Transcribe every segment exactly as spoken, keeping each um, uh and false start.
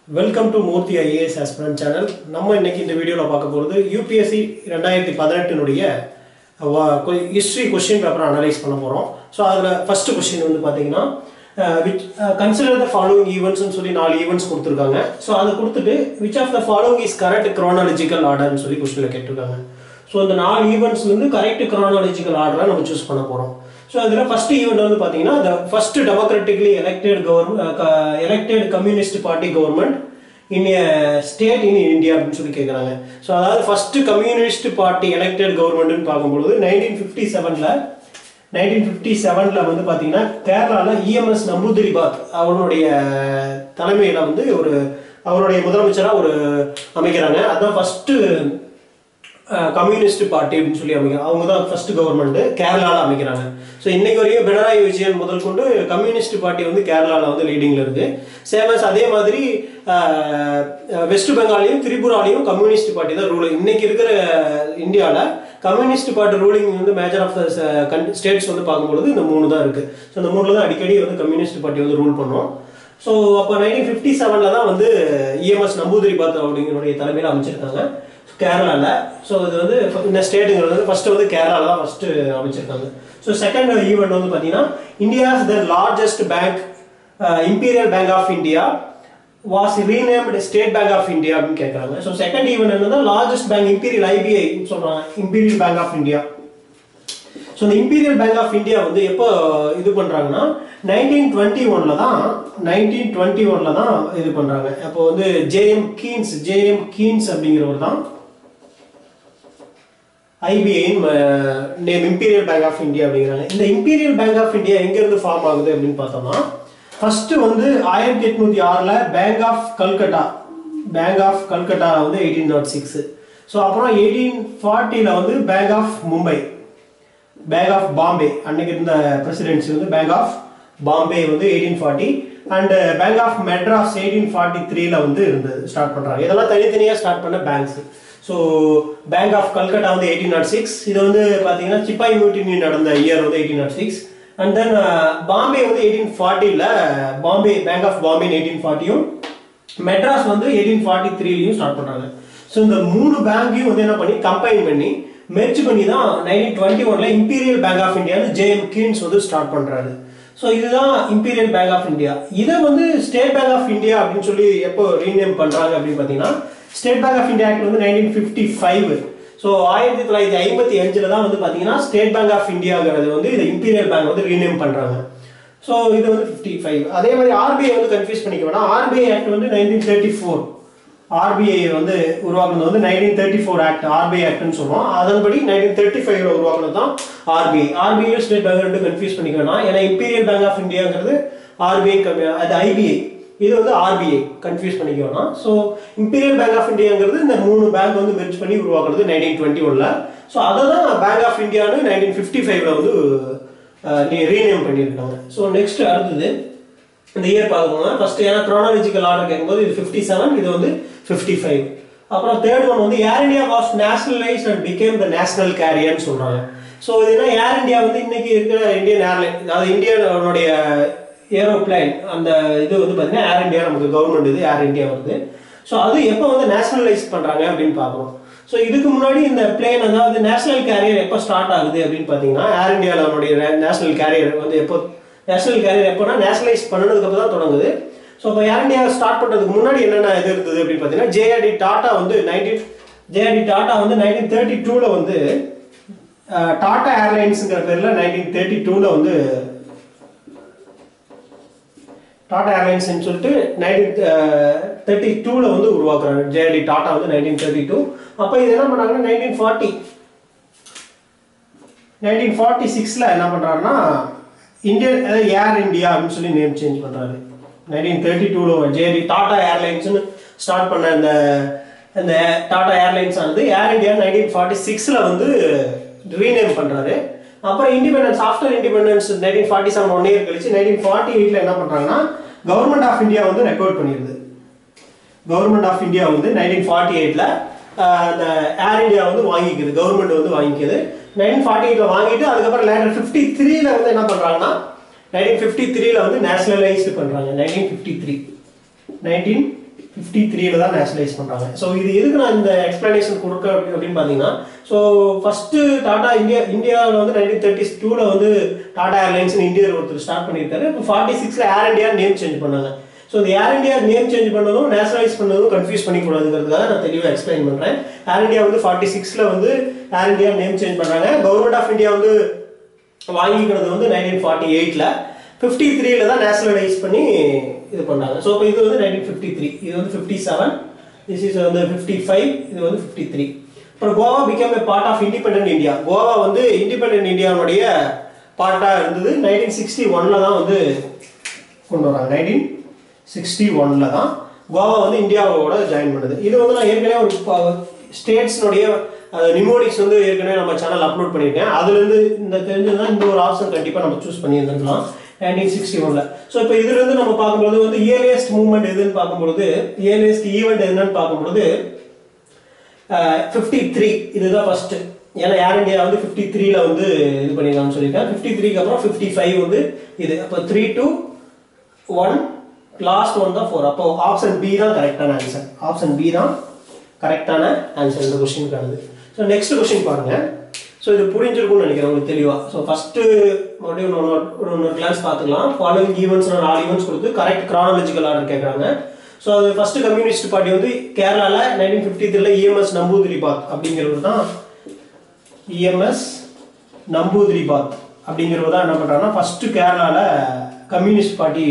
Welcome to Murthy I A S Aspirant channel. நம்ம இன்னைக்கு இந்த வீடியோல பார்க்க போறது U P S C twenty eighteen உடைய history question paper அனலைஸ் பண்ண போறோம். சோ அதுல first question வந்து பாத்தீங்கன்னா which uh, consider the following events னு சொல்லி four events கொடுத்திருக்காங்க. சோ அத கொடுத்துட்டு which of the following is correct chronological order னு சொல்லி क्वेश्चनல கேட்டிருக்காங்க. சோ இந்த four events வந்து correct chronological order நம்ம चूஸ் பண்ண போறோம். So அதுல first event வந்து பாத்தீங்கன்னா the first democratically elected government uh, elected communist party government in a state in India அப்படினு சொல்லி கேக்குறாங்க. சோ அதாவது first communist party elected government னு பாக்கும்போது nineteen fifty-seven ல nineteen fifty-seven ல வந்து பாத்தீங்கன்னா கேரளால E M S நம்பூதிரிபாத் அவருடைய தலைமையில வந்து ஒரு அவருடைய முதலமைச்சரா ஒரு அமைக்கறாங்க. அதான் first கம்யூனிஸ்ட் பார்ட்டி அப்படினு சொல்லி அமைக்க அவங்க தான் ஃபர்ஸ்ட் கவர்மெண்ட் கேரளால அமைக்கறாங்க. சோ இன்னைக்கு வரையும் பினராயி விஜயன் முதல் கொண்டு கம்யூனிஸ்ட் பார்ட்டி வந்து கேரளால வந்து லீடிங்ல இருக்கு. சேமஸ் அதே மாதிரி வெஸ்ட் பெங்காலையும் திரிபுராலையும் கம்யூனிஸ்ட் பார்ட்டி தான் ரூல். இன்னைக்கு இருக்கிற இந்தியால கம்யூனிஸ்ட் பார்ட்டி ரூலிங் வந்து மேஜர் ஆஃப் தி ஸ்டேட்ஸ் வந்து பாக்கும்போது இந்த மூணு தான் இருக்கு. சோ இந்த மூணுல தான் அடிக்கடி வந்து கம்யூனிஸ்ட் பார்ட்டி வந்து ரூல் பண்ணும். சோ அப்ப nineteen fifty-seven ல தான் வந்து E M S நம்பூதிரிபாத் அப்படிங்கறவருடைய தலைமையில அமைச்சிருக்காங்க கேரளால. சோ இது வந்து இந்த ஸ்டேட்ங்கிறது வந்து ஃபர்ஸ்ட் வந்து கேரளால தான் ஃபர்ஸ்ட் அமைச்சிருக்காங்க. சோ செகண்ட் ஈவென்ட் வந்து பாத்தீங்கன்னா India's the largest bank uh, Imperial Bank of India was renamed State Bank of India அப்படினு கேக்குறாங்க. சோ செகண்ட் ஈவென்ட் என்னன்னா largest bank Imperial I B I சொல்றாங்க Imperial Bank of India. So இந்த Imperial Bank of India வந்து எப்போ இது பண்றாங்கன்னா nineteen twenty-one ல தான் nineteen twenty-one ல தான் இது பண்றாங்க. அப்போ வந்து J M Keynes J M Keynes அப்படிங்கறவர் தான் I B I name Imperial Bank of India அப்படிங்கறாங்க. இந்த Imperial Bank of India எங்க இருந்து ஃபார்ம் ஆகுது அப்படினு பார்த்தோம்னா ஃபர்ஸ்ட் வந்து eighteen oh six ல Bank of Calcutta Bank of Calcutta வந்து eighteen oh six. சோ அப்புறம் eighteen forty ல வந்து Bank of Mumbai Bank of Bombay அன்னைக்கு இருந்த பிரசிடென்சி வந்து Bank of Bombay வந்து eighteen forty and Bank of Madras eighteen forty-three ல வந்து இருந்தது ஸ்டார்ட் பண்றாங்க. இதெல்லாம் தனித்தனியா ஸ்டார்ட் பண்ண banks. So Bank of Calcutta வந்து eighteen oh six இது வந்து பாத்தீங்கன்னா சிப்பாய் மியூட்டினி நடந்த இயர் வந்து eighteen oh six and then Bombay வந்து eighteen forty ல Bombay Bank of Bombay eighteen forty யும் மெட்ராஸ் வந்து eighteen forty-three லயும் ஸ்டார்ட் பண்றாங்க. சோ இந்த மூணு பேங்கையும் வந்து என்ன பண்ணி கம்பைன் பண்ணி மெர்ஜ் பண்ணி தான் nineteen twenty-one ல Imperial Bank of India J M Keynes வந்து ஸ்டார்ட் பண்றாரு. சோ இதுதான் Imperial Bank of India. இத வந்து State Bank of India அப்படினு சொல்லி எப்போ ரீநேம் பண்றாங்க அப்படி பாத்தீங்கன்னா State Bank of India Act வந்து nineteen fifty-five. So nineteen fifty-five ல தான் வந்து பாத்தீங்கன்னா State Bank of Indiaங்கிறது வந்து இந்த Imperial Bank வந்து ரீநேம் பண்றாங்க. சோ இது வந்து fifty-five. அதே மாதிரி R B I வந்து கன்ஃபியூஸ் பண்ணிக்க வேணாம். R B I Act வந்து nineteen thirty-four. R B I வந்து உருவாக்குனது வந்து nineteen thirty-four Act R B I Act னு சொல்றோம். அதன்படி nineteen thirty-five ல உருவாக்குனது தான் R B I. R B I state bank ரெண்டு கன்ஃபியூஸ் பண்ணிக்க வேணாம். ஏனா Imperial Bank of Indiaங்கிறது R B I அது I B I. இது வந்து R B I கன்ஃபியூஸ் பண்ணிக்க வேணாம். சோ Imperial Bank of Indiaங்கிறது இந்த மூணு பேங்க் வந்து மெர்ஜ் பண்ணி உருவாக்குனது nineteen twenty-one ல. சோ அததான் Bank of India னு nineteen fifty-five ல வந்து ரீநேம் பண்ணிருக்காங்க. சோ நெக்ஸ்ட் அடுத்து இந்த இயர் பாருங்க. ஃபர்ஸ்ட் ஏனா chronological order கேக்கும்போது இது fifty-seven இது வந்து fifty-five. அப்புறம் தேர்ட் ஒன் வந்து Air India was nationalized and became the national carrier னு சொல்றாங்க. சோ இதுனா Air India வந்து இன்னைக்கு இருக்கிற இந்தியன் ஏர்லைன் அதாவது இந்தியாவுடைய ஏரோப்ளேன் அந்த இது வந்து பாத்தீங்கன்னா Air India நமக்கு கவர்மெண்ட் இது Air India வருது. சோ அது எப்போ வந்து நேஷனலைஸ் பண்றாங்க அப்படினு பாக்குறோம். சோ இதுக்கு முன்னாடி இந்த பிளேன் அதாவது நேஷனல் கேரியர் எப்போ ஸ்டார்ட் ஆகுது அப்படினு பாத்தீங்கன்னா Air Indiaவோட நேஷனல் கேரியர் வந்து எப்போ நேஷனல் கேரியர் எப்போனா நேஷனலைஸ் பண்ணதுக்கு அப்புறம் தான் தொடங்குது. சோ அப்ப Air India ஸ்டார்ட் பண்றதுக்கு முன்னாடி என்னென்ன இது இருந்தது அப்படினு பாத்தீங்கன்னா J R D Tata வந்து nineteen J R D Tata வந்து nineteen thirty-two ல வந்து டாடா ஏர்லைன்ஸ்ங்கற பேர்ல nineteen thirty-two ல வந்து டாடா ஏர்லைன்ஸ் னு சொல்லிட்டு nineteen thirty-two ல வந்து உருவாக்குறாங்க. J R D Tata வந்து nineteen thirty-two. அப்ப இது என்ன பண்ணாங்கன்னா nineteen forty nineteen forty-six ல என்ன பண்றாருன்னா இந்தியன் ஏர் இந்தியா அப்படினு சொல்லி நேம் சேஞ்ச் பண்றாரு. nineteen thirty-two ல J R D Tata Airlines னு ஸ்டார்ட் பண்ண அந்த அந்த டாடா ஏர்லைன்ஸ் ஆனது Air India nineteen forty-six ல வந்து ரீநேம் பண்றாரு. அப்புறம் independence after independence nineteen forty-seven one year கழிச்சு nineteen forty-eight ல என்ன பண்றாங்கன்னா கவர்மெண்ட் ஆஃப் இந்தியா வந்து ரெக்கார்ட் பண்ணிருது. கவர்மெண்ட் ஆஃப் இந்தியா வந்து nineteen forty-eight ல அந்த Air India வந்து வாங்கிக்குது. கவர்மெண்ட் வந்து வாங்கிக்குது. nineteen forty-eight ல வாங்கிட்டு அதுக்கு அப்புறம் லேட்டர் fifty-three ல வந்து என்ன பண்றாங்கன்னா nineteen fifty-three ல வந்து நேஷனலைஸ்ட் பண்றாங்க. nineteen fifty-three nineteen fifty-three ல தான் நேஷனலைஸ் பண்றாங்க. ஸோ இது எதுக்கு நான் இந்த எக்ஸ்பிளனேஷன் கொடுக்க அப்படின்னு பார்த்தீங்கன்னா, ஸோ ஃபர்ஸ்ட் டாடா இந்தியா இந்தியாவில் வந்து நைன்டீன் தேர்ட்டி டூல வந்து டாடா ஏர்லைன்ஸ் இந்தியாவில் ஒருத்தர் ஸ்டார்ட் பண்ணியிருக்காரு. இப்போ ஃபார்ட்டி சிக்ஸ்ல ஏர் இந்தியா நேம் சேஞ்ச் பண்ணாங்க. ஸோ இந்த ஏர் இந்தியா நேம் சேஞ்ச் பண்ணதும் நேஷனலைஸ் பண்ணதும் கன்ஃபியூஸ் பண்ணிக்கூடாதுங்கிறதுக்காக நான் தெளிவாக எக்ஸ்பிளைன் பண்ணுறேன். ஏர் இந்தியா வந்து ஃபார்ட்டி சிக்ஸ்ல வந்து ஏர் இந்தியா நேம் சேஞ்ச் பண்ணாங்க. கவர்மெண்ட் ஆஃப் இந்தியா வந்து வாங்கிக்கிறது வந்து நைன்டீன் ஃபார்ட்டி எயிட்ல ஃபிஃப்டி த்ரீல தான் நேஷனலைஸ் பண்ணி இது பண்ணாங்க. ஸோ இப்போ இது வந்து நைன்டீன் ஃபிஃப்டி த்ரீ, இது வந்து ஃபிஃப்டி செவன், திஸ் இஸ் வந்து ஃபிஃப்டி ஃபைவ், இது வந்து ஃபிஃப்டி த்ரீ. அப்புறம் Goa become a part of independent India. Goa வந்து இண்டிபெண்டன்ட் இந்தியாவுடைய பார்ட்டாக இருந்தது. நைன்டீன் சிக்ஸ்டி ஒன்ல தான் வந்து கொண்டு வராங்க. நைன்டீன் சிக்ஸ்டி ஒன்ல தான் கோவா வந்து இந்தியாவோட ஜாயின் பண்ணுது. இது வந்து நான் ஏற்கனவே ஒரு ஸ்டேட்ஸ்னுடைய நிமோனிக்ஸ் வந்து ஏற்கனவே நம்ம சேனல் அப்லோட் பண்ணியிருக்கேன். அதுலேருந்து இந்த தெரிஞ்சதுதான் இந்த ஒரு ஆப்ஷன் கண்டிப்பாக நம்ம சூஸ் பண்ணியிருந்துக்கலாம் நைன்டீன் சிக்ஸ்டி ஒன்ல. ஸோ இப்போ இதுலேருந்து நம்ம பார்க்கும்போது வந்து இயர்லியஸ்ட் மூவ்மெண்ட் எதுன்னு பார்க்கும்போது, இயர்லியஸ்ட் ஈவெண்ட் எதுன்னு பார்க்கும்போது ஃபிஃப்டி த்ரீ இதுதான் ஃபர்ஸ்ட். ஏன்னா ஏர் இந்தியா வந்து ஃபிஃப்டி த்ரீல வந்து இது பண்ணிருக்காங்கன்னு சொல்லியிருக்கேன். ஃபிஃப்டி த்ரீக்கு அப்புறம் ஃபிஃப்டி ஃபைவ் வந்து இது. அப்போ three two one last one தான் ஃபோர். அப்போ ஆப்ஷன் பி தான் கரெக்டான ஆன்சர். ஆப்ஷன் பி தான் கரெக்டான ஆன்சர் இந்த கொஸ்டினுக்கானது. ஸோ நெக்ஸ்ட் கொஸ்டின் பாருங்க. ஸோ இது புரிஞ்சிருக்கும்னு நினைக்கிறேன் உங்களுக்கு தெளிவாக. ஸோ ஃபர்ஸ்ட் மறுபடியும் ஒரு ஒரு கிளாஸ் பார்த்துக்கலாம். ஃபாலோவிங் ஈவெண்ட்ஸ் நாலு ஈவெண்ட்ஸ் கொடுத்து கரெக்ட் கிரானாலஜிக்கல் ஆர்டர் கேட்குறாங்க. ஸோ அது ஃபர்ஸ்ட் கம்யூனிஸ்ட் பார்ட்டி வந்து கேரளாவில் நைன்டீன் ஃபிஃப்டி த்ரீல இஎம்எஸ் நம்பூதிரிபாத் அப்படிங்கிறவர் தான் இஎம்எஸ் நம்பூதிரிபாத் அப்படிங்கிறவர் தான் என்ன பண்ணுறாங்கன்னா ஃபர்ஸ்ட் கேரளாவில் கம்யூனிஸ்ட் பார்ட்டி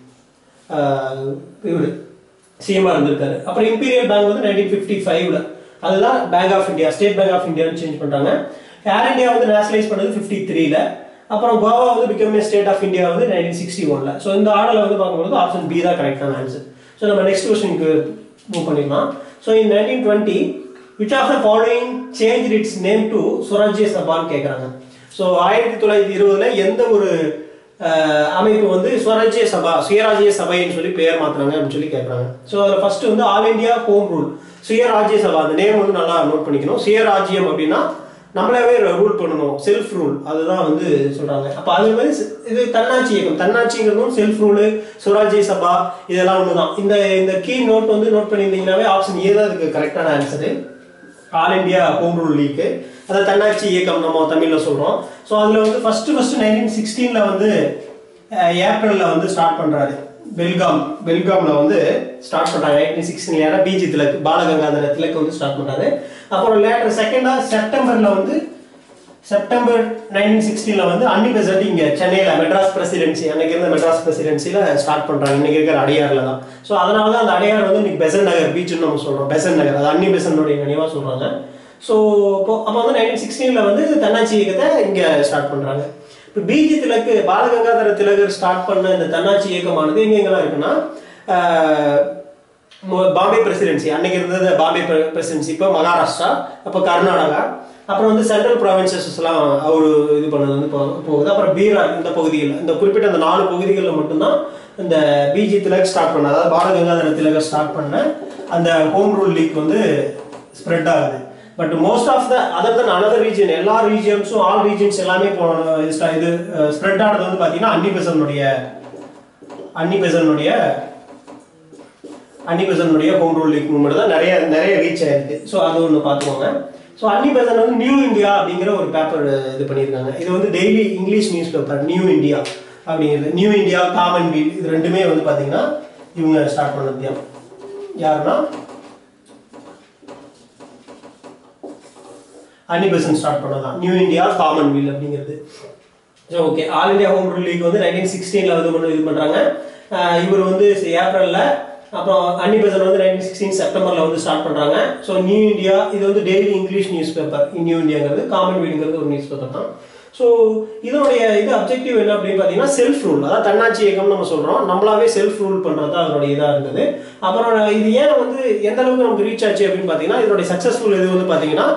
இவர் சிஎம்ஆர் இருந்திருக்காரு. அப்புறம் இம்பீரியல் பேங்க் வந்து நைன்டீன் ஃபிஃப்டி ஃபைவ்ல அதுதான் bank of India, state bank of இந்தியான்னு சேஞ்ச் பண்ணுறாங்க. ஏர் இந்தியா வந்து நேஷனலைஸ் பண்ணது ஃபிஃப்டி த்ரீல. அப்புறம் கோவா வந்து become a state of India வந்து நைன்டீன் சிக்ஸ்டி ஒன்ல. ஸோ இந்த ஆர்டரில் வந்து பார்க்கும்போது ஆப்ஷன் பி தான் கரெக்டான ஆன்சர். ஸோ நம்ம நெக்ஸ்ட் கொஸ்டினுக்கு மூவ் பண்ணிடலாம். So in nineteen twenty which of the following change its name to Swarajya சபான்னு கேட்குறாங்க. ஸோ ஆயிரத்தி தொள்ளாயிரத்தி இருபதுல எந்த ஒரு அமைப்பு வந்து சுவராஜ்ய சபா சுயராஜ்ய சபைன்னு சொல்லி பெயர் மாத்துறாங்க அப்படின்னு சொல்லி கேட்குறாங்க. ஸோ அதில் ஃபர்ஸ்ட் வந்து all India home rule Swarajya Sabha. அந்த நேம் வந்து நல்லா நோட் பண்ணிக்கணும். சுயராஜ்யம் அப்படின்னா நம்மளாவே ரூல் பண்ணணும், செல்ஃப் ரூல், அதுதான் வந்து சொல்றாங்க. அப்போ அது மாதிரி இது தன்னாட்சி இயக்கம், தன்னாட்சிங்கிறதும் செல்ஃப் ரூலு சுவராஜ்ய சபா இதெல்லாம் ஒன்று தான். இந்த இந்த கீ நோட் வந்து நோட் பண்ணியிருந்தீங்கன்னாவே ஆப்ஷன் ஏ தான் அதுக்கு கரெக்டான answer. All India home rule league, அதை தன்னாட்சி இயக்கம் நம்ம தமிழில் சொல்கிறோம். ஸோ அதில் வந்து ஃபர்ஸ்ட் ஃபர்ஸ்ட் நைன்டீன் சிக்ஸ்டீனில் வந்து ஏப்ரலில் வந்து ஸ்டார்ட் பண்ணுறாரு. பெல்காம் பெல்காமில் வந்து ஸ்டார்ட் பண்ணுறாங்க நைன்டீன் சிக்ஸ்டீன். ஏன்னா பிஜி திலக் பாலகங்காதர திலக் வந்து ஸ்டார்ட் பண்ணுறாரு. அப்புறம் லேட்டர் செகண்டாக செப்டம்பரில் வந்து செப்டம்பர் நைன்டீன் சிக்ஸ்டீனில் வந்து அன்னி பெசன்ட் இங்கே சென்னையில் மெட்ராஸ் பிரசிடென்சி, அன்னைக்கு இருந்த மெட்ராஸ் பிரசிடென்சியில் ஸ்டார்ட் பண்ணுறாங்க. இன்னைக்கு இருக்கிற அடையாறில் தான். ஸோ அதனால தான் அந்த அடையாறு வந்து இன்னைக்கு பெசன்ட் நகர் பீச்சுன்னு நம்ம சொல்கிறோம். பெசன்ட் நகர் அது அன்னி பெசன்டோடைய நினைவாக சொல்கிறாங்க. ஸோ இப்போ அப்போ வந்து நைன்டீன் சிக்ஸ்டீனில் வந்து தன்னாட்சி இயக்கத்தை இங்கே ஸ்டார்ட் பண்ணுறாங்க. இப்போ பிஜி திலக்கு பாலகங்காதர திலகர் ஸ்டார்ட் பண்ண இந்த தன்னாட்சி இயக்கமானது எங்கே எங்கெல்லாம் இருக்குன்னா பாம்பே பிரசிடென்சி, அன்னைக்கு இருந்தது பாம்பே பிரசிடென்சி, இப்போ மகாராஷ்டிரா, அப்போ கர்நாடகா, அப்புறம் வந்து சென்ட்ரல் ப்ராவின்சஸ்லாம் அவர் இது பண்ணது வந்து போகுது. அப்புறம் பீகார் இந்த பகுதிகள், இந்த குறிப்பிட்ட அந்த நாலு பகுதிகளில் மட்டும்தான் இந்த பிஜி திலக் ஸ்டார்ட் பண்ண, அதாவது பாலகங்காதர திலகர் ஸ்டார்ட் பண்ண அந்த ஹோம் ரூல் லீக் வந்து ஸ்ப்ரெட் ஆகுது. But most of the other than another region, எல்லா ரீஜன்ஸும் ஆல் ரீஜன்ஸ் எல்லாமே இது ஸ்ப்ரெட் ஆனது வந்து பார்த்தீங்கன்னா அன்னி பெசன்னுடைய அன்னி பெசன்னுடைய அன்னி பெசன்னுடைய ஹோம் ரூல் லீக் மூவ்மெண்ட் தான் நிறைய நிறைய ரீச் ஆயிருக்கு. ஸோ அது ஒன்று பார்த்துக்கோங்க. ஸோ அன்னி பெசன்ட் வந்து நியூ இந்தியா அப்படிங்கிற ஒரு பேப்பர் இது பண்ணியிருக்காங்க. இது வந்து daily English newspaper new India அப்படிங்கிறது. நியூ இந்தியா, காமன்வெல்த் இது ரெண்டுமே வந்து பார்த்தீங்கன்னா இவங்க ஸ்டார்ட் பண்ணது யாருன்னா அன்னி பெசன்ட் ஸ்டார்ட் பண்ணலாம். நியூ இந்தியா காமன்வெல்த் அப்படிங்கிறது. So okay, all India home rule league வந்து நைன்டீன் சிக்ஸ்டீனில் வந்து கொண்டு இது பண்ணுறாங்க. இவர் வந்து ஏப்ரலில், அப்புறம் அன்னி பெசன்ட் வந்து நைன்டீன் சிக்ஸ்டீன் செப்டம்பரில் வந்து ஸ்டார்ட் பண்ணுறாங்க. ஸோ நியூ இந்தியா இது வந்து daily English newspaper, new இந்தியாங்கிறது காமன்வெல்த்ங்கிறது ஒரு நியூஸ் பேப்பர் தான். ஸோ இதனுடைய இது அப்ஜெக்டிவ் என்ன அப்படின்னு பார்த்தீங்கன்னா செல்ஃப் ரூல், அதாவது தன்னாட்சி இயக்கம்னு நம்ம சொல்கிறோம். நம்மளாவே செல்ஃப் ரூல் பண்ணுறது தான் அதனுடைய இதாக இருந்தது. அப்புறம் இது ஏன் வந்து எந்த அளவுக்கு நமக்கு ரீச் ஆச்சு அப்படின்னு பார்த்தீங்கன்னா இதனுடைய சக்ஸஸ்ஃபுல் இது வந்து பார்த்தீங்கன்னா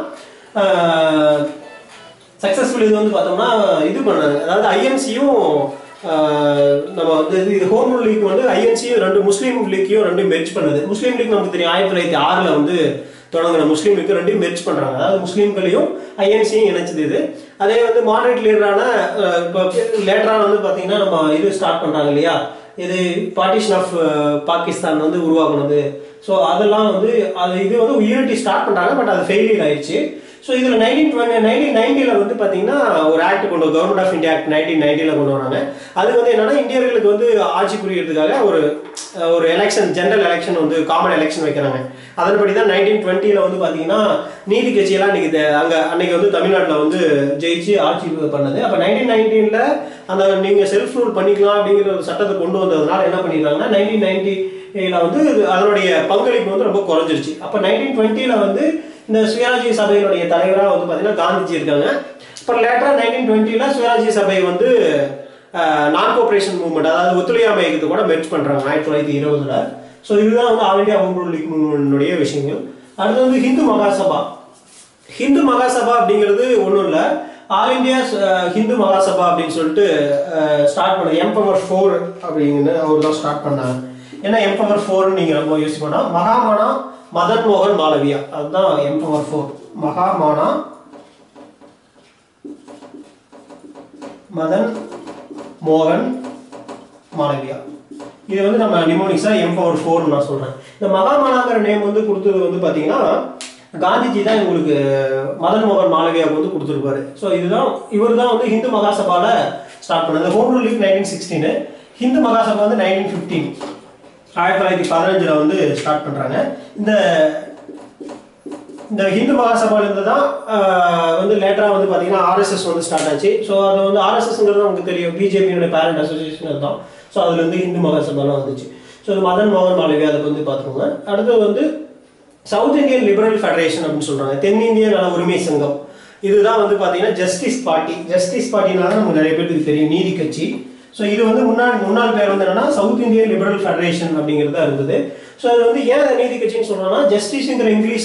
சக்ஸஸ்ஃபுல் இது வந்து பார்த்தோம்னா இது பண்ணாங்க. அதாவது ஐஎன்சியும் நம்ம வந்து இது ஹோம் ரூல் லீக் வந்து ஐஎன்சியும் ரெண்டு முஸ்லீம் லீக்கையும் ரெண்டும் மெர்ஜ் பண்ணுது. முஸ்லீம் லீக் நமக்கு தெரியும் ஆயிரத்தி தொள்ளாயிரத்தி ஆறில் வந்து தொடங்கின முஸ்லீம் லீக் ரெண்டையும் மெர்ஜ் பண்ணுறாங்க. அதாவது முஸ்லீம்களையும் ஐஎன்சியும் இணைச்சது இது. அதே வந்து மாடரேட் லீடரான இப்போ லேட்டரான வந்து பார்த்தீங்கன்னா நம்ம இது ஸ்டார்ட் பண்ணுறாங்க இல்லையா, இது பார்ட்டிஷன் ஆஃப் பாகிஸ்தான் வந்து உருவாக்குனது. ஸோ அதெல்லாம் வந்து அது இது வந்து யூனிட்டி ஸ்டார்ட் பண்ணுறாங்க, பட் அது ஃபெயிலியர் ஆயிடுச்சு. ஸோ இதில் நைன்டீன் டுவெண்ட்டி நைன்டீன் நைன்டியில் வந்து பார்த்தீங்கன்னா ஒரு ஆக்ட் கொண்டு government of India act nineteen நைன்டியில் கொண்டு வராங்க. அது வந்து என்னன்னா இந்தியர்களுக்கு வந்து ஆட்சி புரியறதுக்காக ஒரு ஒரு எலெக்ஷன் ஜெனரல் எலெக்ஷன் வந்து காமன் எலெக்ஷன் வைக்கிறாங்க. அதன்படி தான் நைன்டீன் டுவெண்ட்டியில் வந்து பார்த்தீங்கன்னா நீதி கட்சியெல்லாம் இன்னைக்கு அங்கே அன்னைக்கு வந்து தமிழ்நாட்டில் வந்து ஜெயிச்சு ஆட்சி பண்ணது. அப்போ நைன்டீன் நைன்டீனில் அந்த நீங்கள் செல்ஃப் ரூல் பண்ணிக்கலாம் அப்படிங்கிற ஒரு சட்டத்தை கொண்டு வந்ததுனால என்ன பண்ணிடுறாங்கன்னா நைன்டீன் நைன்டில வந்து அதனுடைய பங்களிப்பு வந்து ரொம்ப குறைஞ்சிருச்சு. அப்போ நைன்டீன் டுவெண்ட்டியில் வந்து இந்த சுயராஜ்ய சபையினுடைய தலைவராக வந்து பார்த்தீங்கன்னா காந்திஜி இருக்காங்க. அப்புறம் லேட்டராக நைன்டீன் டுவெண்ட்டியில் சுயராஜ்ய சபை வந்து நான் கோஆபரேஷன் மூவ்மெண்ட், அதாவது ஒத்துழையாமை இயக்கத்தை கூட மெர்ஜ் பண்ணுறாங்க ஆயிரத்தி தொள்ளாயிரத்தி இருபதுல. ஸோ இதுதான் வந்து all India home rule league மூவ்மெண்ட்டுடைய விஷயங்கள். அடுத்து வந்து ஹிந்து மகாசபா. ஹிந்து மகாசபா அப்படிங்கிறது ஒன்றும் இல்லை, ஆல் இந்தியா ஹிந்து மகாசபா அப்படின்னு சொல்லிட்டு ஸ்டார்ட் பண்ணது எம்பவர் ஃபோர் அப்படிங்கிற அவர் தான் ஸ்டார்ட் பண்ணாங்க. ஏன்னா எம்பவர் ஃபோர்னு நீங்கள் ரொம்ப யூஸ் பண்ணால் மகாமானா மதன் மோகன் மாளவியா, அதுதான் எம்பவர் ஃபோர். மகாமானா மதன் மோகன் மாளவியா, இது வந்து நம்ம நிமோனிக்ஸா எம்பவர் ஃபோர்னு நான் சொல்றேன். இந்த மகாமானாங்கிற நேம் வந்து கொடுத்தது வந்து பாத்தீங்கன்னா காந்திஜி தான் உங்களுக்கு மதன் மோகன் மாளவியாவுக்கு வந்து கொடுத்துருப்பாரு. ஸோ இதுதான் இவர் தான் வந்து ஹிந்து மகாசபால ஸ்டார்ட் பண்ணது. Home rule league nineteen sixteen, Hindu Mahasabha வந்து நைன்டீன் ஃபிஃப்டீன் ஆயிரத்தி தொள்ளாயிரத்தி பதினஞ்சுல வந்து ஸ்டார்ட் பண்றாங்க. இந்த இந்த ஹிந்து மகாசபால இருந்து தான் வந்து லேட்டரா வந்து பாத்தீங்கன்னா ஆர்எஸ்எஸ் வந்து ஸ்டார்ட் ஆச்சு. ஸோ அது வந்து ஆர்எஸ்எஸ்ங்கிறது உங்களுக்கு தெரியும், பிஜேபியோட பேரண்ட் அசோசியேஷன் தான். ஸோ அதுல இருந்து ஹிந்து மகாசபாலாம் வந்துச்சு. ஸோ இது மதன் மோகன் மாளவியா அதுக்கு வந்து பார்த்துக்கோங்க. அடுத்து வந்து சவுத் இந்தியன் லிபரல் ஃபெடரேஷன் அப்படின்னு சொல்றாங்க, தென்னிந்திய நல உரிமை சங்கம். இதுதான் வந்து பாத்தீங்கன்னா ஜஸ்டிஸ் பார்ட்டி. ஜஸ்டிஸ் பார்ட்டினால நமக்கு நிறைய பேருக்கு தெரியும், நீதி கட்சி. ஸோ இது வந்து முன்னாள் முன்னாள் பேர் வந்து என்னன்னா சவுத் இந்தியன் லிபரல் ஃபெடரேஷன் அப்படிங்கிறதா இருந்தது. ஸோ அது வந்து ஏன் நீதி கட்சின்னு சொல்றாங்கன்னா ஜஸ்டிஸ்ங்கிற இங்கிலீஷ்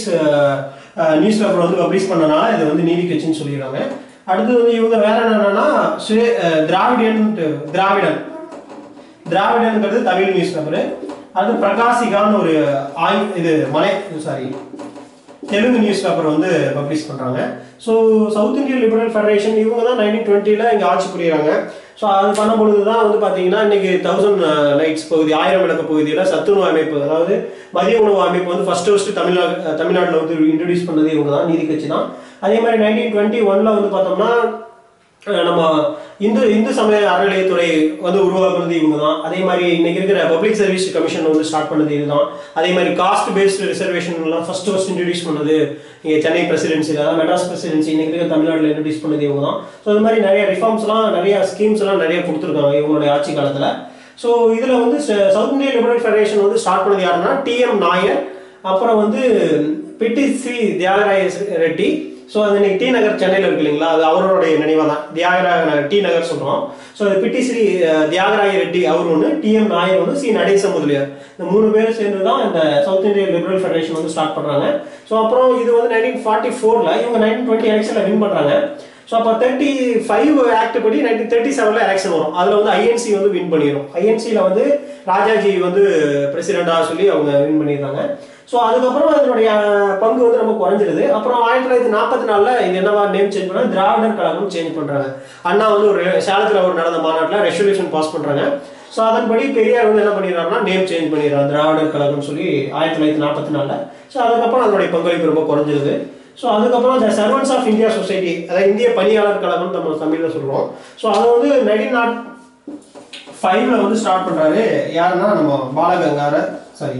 நியூஸ் பேப்பர் வந்து பப்ளிஷ் பண்ணனால இது வந்து நீதி கட்சின்னு சொல்லிடுறாங்க. அடுத்து வந்து இவங்க வேற என்னன்னா திராவிடியன் திராவிடன் திராவிடன்ங்கிறது தமிழ் நியூஸ் பேப்பர். அது பிரகாசிகான்னு ஒரு ஆய் இது மலை சாரி தெலுங்கு நியூஸ் பேப்பர் வந்து பப்ளிஷ் பண்றாங்க. So south Indian liberal federation இவங்க தான் நைன்டீன் டுவெண்ட்டில இங்கே ஆட்சி புரியுறாங்க. ஸோ அது பண்ணும்பொழுது தான் வந்து பார்த்தீங்கன்னா இன்னைக்கு தௌசண்ட் லைட்ஸ் பகுதி ஆயிரம் விளக்கு பகுதியில் சத்துணவு அமைப்பு, அதாவது மதிய உணவு அமைப்பு வந்து ஃபர்ஸ்ட் ஃபர்ஸ்ட் தமிழ்நாடு தமிழ்நாட்டில் வந்து இன்ட்ரடியூஸ் பண்ணது இவங்க தான், நீதி கட்சி தான். அதே மாதிரி நைன்டீன் டுவெண்ட்டி ஒன்ல வந்து பார்த்தோம்னா நம்ம இந்து இந்து சமய அறநிலையத்துறை வந்து உருவாக்குறது இவங்க தான். அதே மாதிரி இன்னைக்கு இருக்கிற பப்ளிக் சர்வீஸ் கமிஷன் வந்து ஸ்டார்ட் பண்ணது இதுதான். அதே மாதிரி காஸ்ட் பேஸ்டு ரிசர்வேஷன் எல்லாம் ஃபர்ஸ்ட் ஃபர்ஸ்ட் இன்ட்ரடியூஸ் பண்ணது இங்கே சென்னை பிரசிடென்சி, அதாவது மெட்ராஸ் பிரசிடென்சி இன்னைக்கு இருக்கிற தமிழ்நாட்டில் இன்ட்ரடியூஸ் பண்ணது இவங்க தான். ஸோ இது மாதிரி நிறைய ரிஃபார்ம்ஸ்லாம் நிறைய ஸ்கீம்ஸ் எல்லாம் நிறைய கொடுத்துருக்காங்க இவங்களுடைய ஆட்சி காலத்தில். ஸோ இதில் வந்து சவுத் இந்தியன் லிபரல் ஃபெடரேஷன் வந்து ஸ்டார்ட் பண்ணது யாருன்னா டி எம் நாயர், அப்புறம் வந்து பிட்டி ஸ்ரீ தியாகராய ரெட்டி. ஸோ அது இன்னைக்கு டி நகர் சென்னையில் இருக்கு இல்லைங்களா, அது அவருடைய நினைவாக தான் தியாகராய நகர் டி நகர் சொல்கிறோம். ஸோ அது பிட்டி ஸ்ரீ தியாகராய ரெட்டி அவர் ஒன்று, டி எம் நாயர் வந்து சி நடேச முதலியார், இந்த மூணு பேரும் சேர்ந்து தான் இந்த சவுத் இந்தியன் லிபரல் ஃபெடரேஷன் வந்து ஸ்டார்ட் பண்ணுறாங்க. ஸோ அப்புறம் இது வந்து நைன்டீன் ஃபார்ட்டி ஃபோரில் இவங்க நைன்டீன் டுவெண்ட்டி எலெக்ஷனில் வின் பண்ணுறாங்க. ஸோ அப்போ தேர்ட்டி ஃபைவ் ஆக்ட் படி நைன்டீன் தேர்ட்டி செவனில் எலெக்ஷன் வரும். அதில் வந்து ஐஎன்சி வந்து வின் பண்ணிடும். ஐஎன்சியில் வந்து ராஜாஜி வந்து பிரசிடெண்டாக சொல்லி அவங்க வின் பண்ணிடுறாங்க. ஸோ அதுக்கப்புறம் அதனுடைய பங்கு வந்து ரொம்ப குறைஞ்சிருது. அப்புறம் ஆயிரத்தி தொள்ளாயிரத்தி நாற்பத்தி நாலில் இது என்னவா நேம் சேஞ்ச் பண்ணால் திராவிடர் கழகம் சேஞ்ச் பண்ணுறாங்க. அண்ணா வந்து ஒரு சேலத்தில் ஒரு நடந்த மாநாட்டில் ரெசல்யூஷன் பாஸ் பண்ணுறாங்க. ஸோ அதன்படி பெரியார் வந்து என்ன பண்ணிடுறாருன்னா நேம் சேஞ்ச் பண்ணிடுறாங்க திராவிடர் கழகம் சொல்லி ஆயிரத்தி தொள்ளாயிரத்தி நாற்பத்தி நாலில். ஸோ அதுக்கப்புறம் அதனுடைய பங்களிப்பு ரொம்ப குறைஞ்சிருது. ஸோ அதுக்கப்புறம் இந்த சர்வன்ஸ் ஆஃப் இந்தியா சொசைட்டி, அதாவது இந்திய பணியாளர் கழகம் நம்ம தமிழில் சொல்கிறோம். ஸோ அதை வந்து நைன்டீன் நாட் ஃபைவ்ல வந்து ஸ்டார்ட் பண்ணுறாரு. யாருன்னா நம்ம பாலகங்கார சாரி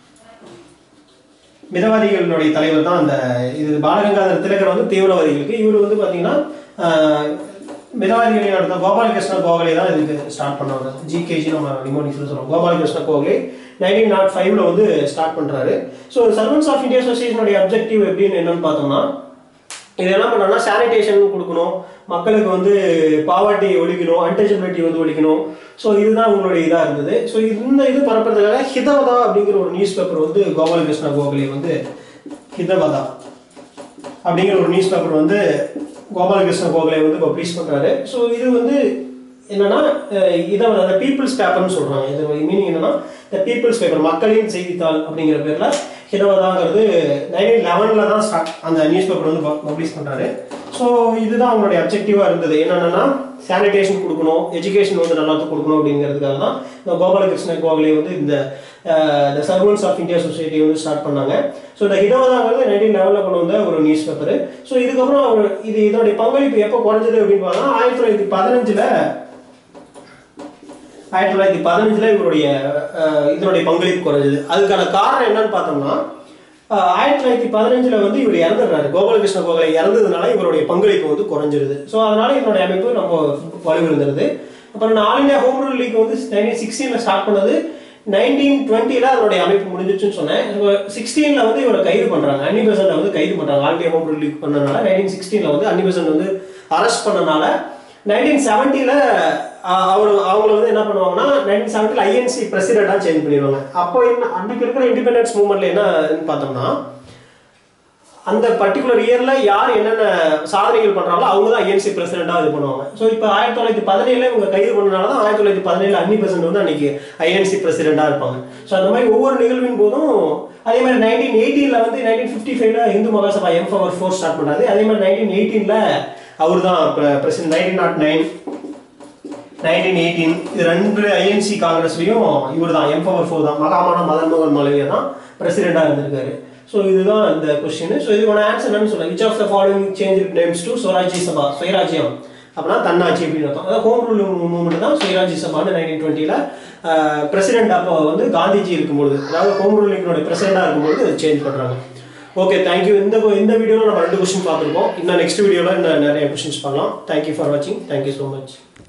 மிதவாதிகளுடைய தலைவர் தான் அந்த இது. பாலகங்காதர திலகர் வந்து தீவிரவாதிகளுக்கு, இவர் வந்து பார்த்தீங்கன்னா மிதவாதிகளை நடந்த கோபாலகிருஷ்ண கோகலே தான் இதுக்கு ஸ்டார்ட் பண்ணுவாங்க. ஜிகேஜி நம்ம நிமோனிக்ஸ்னு சொல்லுவோம். கோபாலகிருஷ்ண கோகலே நைன்டீன் நாட் ஃபைவ்ல வந்து ஸ்டார்ட் பண்ணுறாரு. ஸோ சர்வன்ஸ் ஆஃப் இந்தியா அசோசியேஷனுடைய அப்ஜெக்டிவ் எப்படின்னு என்னன்னு பார்த்தோம்னா, இது என்ன பண்ணுறோம்னா சானிடேஷன் கொடுக்கணும், மக்களுக்கு வந்து பாவர்ட்டி ஒழிக்கணும், அன்டச்சபிலிட்டி வந்து ஒழிக்கணும். ஸோ இதுதான் உங்களுடைய இதாக இருந்தது. ஸோ இந்த இது பரப்புறதுக்காக ஹிதவதா அப்படிங்கிற ஒரு நியூஸ் பேப்பர் வந்து கோபாலகிருஷ்ண கோகலே வந்து ஹிதவதா அப்படிங்கிற ஒரு நியூஸ் பேப்பர் வந்து கோபாலகிருஷ்ண கோகலே வந்து பப்ளிஷ் பண்ணுறாரு. ஸோ இது வந்து என்னன்னா இதை அந்த பீப்புள்ஸ் பேப்பர்னு சொல்கிறாங்க. இது மீனிங் என்னன்னா த பீப்புள்ஸ் பேப்பர், மக்களின் செய்தித்தாள் அப்படிங்கிற பேரில் ஹிதவதாங்கிறது நைன்டீன் லெவனில் தான் ஸ்டார்ட் அந்த நியூஸ் பேப்பர் வந்து பப்ளிஷ் பண்ணுறாரு. ஸோ இதுதான் அவங்களுடைய அப்ஜெக்டிவாக இருந்தது. என்னென்னா சானிடேஷன் கொடுக்கணும், எஜுகேஷன் வந்து நல்லா கொடுக்கணும் அப்படிங்கிறதுக்காக தான் இந்த கோபாலகிருஷ்ண கோகலே வந்து இந்த the servants of India society வந்து ஸ்டார்ட் பண்ணாங்க. ஸோ இந்த ஹிதவதாங்கிறது நைன்டீன் லெவலில் கொண்டு வந்த ஒரு நியூஸ் பேப்பர். ஸோ இதுக்கப்புறம் அவர் இது இதனுடைய பங்களிப்பு எப்போ குறைஞ்சது அப்படின்னு பார்த்தோம்னா ஆயிரத்தி தொள்ளாயிரத்தி பதினஞ்சில் ஆயிரத்தி தொள்ளாயிரத்தி பதினஞ்சில் இவருடைய இதனுடைய பங்களிப்பு குறைஞ்சது. அதுக்கான காரணம் என்னன்னு பார்த்தோம்னா ஆயிரத்தி தொள்ளாயிரத்தி பதினஞ்சில் வந்து இவர் இறந்துடுறாரு. கோபாலகிருஷ்ண கோகலே இறந்ததுனால இவருடைய பங்களிப்பு வந்து குறைஞ்சிருது. ஸோ அதனால இதனுடைய அமைப்பு ரொம்ப வலுவிழந்துருது. அப்புறம் all India home rule league வந்து நைன்டீன் சிக்ஸ்டீனில் ஸ்டார்ட் பண்ணது. நைன்டீன் டுவெண்ட்டியில் அதனுடைய அமைப்பு முடிஞ்சிச்சுன்னு சொன்னேன். சிக்ஸ்டீனில் வந்து இவரை கைது பண்ணுறாங்க, அன்னி பெசன்ட்டை வந்து கைது பண்ணுறாங்க. All India home rule league பண்ணனால நைன்டீன் சிக்ஸ்டீனில் வந்து அன்னி பெசன்ட் வந்து அரெஸ்ட் பண்ணனால நைன்டீன் செவன்ட்டியில் அவர் அவங்கள வந்து என்ன பண்ணுவாங்கன்னா நைன்டீன் செவன்ட்டியில் ஐஎன்சி பிரசிடெண்ட்டாக சேஞ்ச் பண்ணிடுவாங்க. அப்போ என்ன அன்றைக்கு இருக்கிற இண்டிபெண்டன்ஸ் மூவ்மெண்ட்டில் என்னன்னு பார்த்தோம்னா அந்த பர்டிகுலர் இயரில் யார் என்னென்ன சாதனைகள் பண்ணுறாங்களோ அவங்க தான் ஐஎன்சி பிரசிடெண்ட்டாக இது பண்ணுவாங்க. ஸோ இப்போ ஆயிரத்தி தொள்ளாயிரத்தி பதினேழில் இவங்க கைது பண்ணனால தான் ஆயிரத்தி தொள்ளாயிரத்தி பதினேழு அன்னி பெசன்ட் வந்து அன்றைக்கி ஐஎன்சி பிரசிடெண்ட்டாக இருப்பாங்க. ஸோ அந்த மாதிரி ஒவ்வொரு நிகழ்வின் போதும் அதே மாதிரி நைன்டீன் எயிட்டீனில் வந்து நைன்டீன் ஃபிஃப்டி ஃபைவ்ல Hindu Mahasabha M power four start பண்ணுறாரு. அதே மாதிரி நைன்டீன் எயிட்டீனில் அவர் தான் president. Nineteen naught nine nineteen eighteen இது ரெண்டு ஐஎன்சி காங்கிரஸ்லையும் இவர் தான் எம் பவர் ஃபோர் தான் மகாமானா மதன் மோகன் மாலவியா தான் பிரசிடெண்ட்டாக இருந்திருக்காரு. ஸோ இதுதான் இந்த கொஸ்டின். ஸோ இதுக்கான ஆன்சர் என்னன்னு சொல்லுங்கள். Which of the following change names to Swarajya Sabha, சுயராஜ்யம் அப்படின்னா தன்னாட்சி அப்படின்னு அர்த்தம். அதாவது ஹோம் ரூல் மூவ்மெண்ட் தான் சுயராஜ்ய சபான்னு நைன்டீன் டுவெண்ட்டியில் பிரசிடென்ட் அப்போ வந்து காந்திஜி இருக்கும்போது, அதாவது ஹோம் ரூல் லீக்னுடைய பிரசிடெண்டாக இருக்கும்போது சேஞ்ச் பண்ணுறாங்க. Okay, thank you. இந்த இந்த வீடியோவில் நம்ம ரெண்டு கொஸ்டின் பார்த்துருக்கோம். இன்னும் நெக்ஸ்ட் வீடியோவில் இன்னும் நிறைய கொஸ்டின்ஸ் பார்க்கலாம். தேங்க்யூ ஃபார் வாட்சிங். Thank you so much.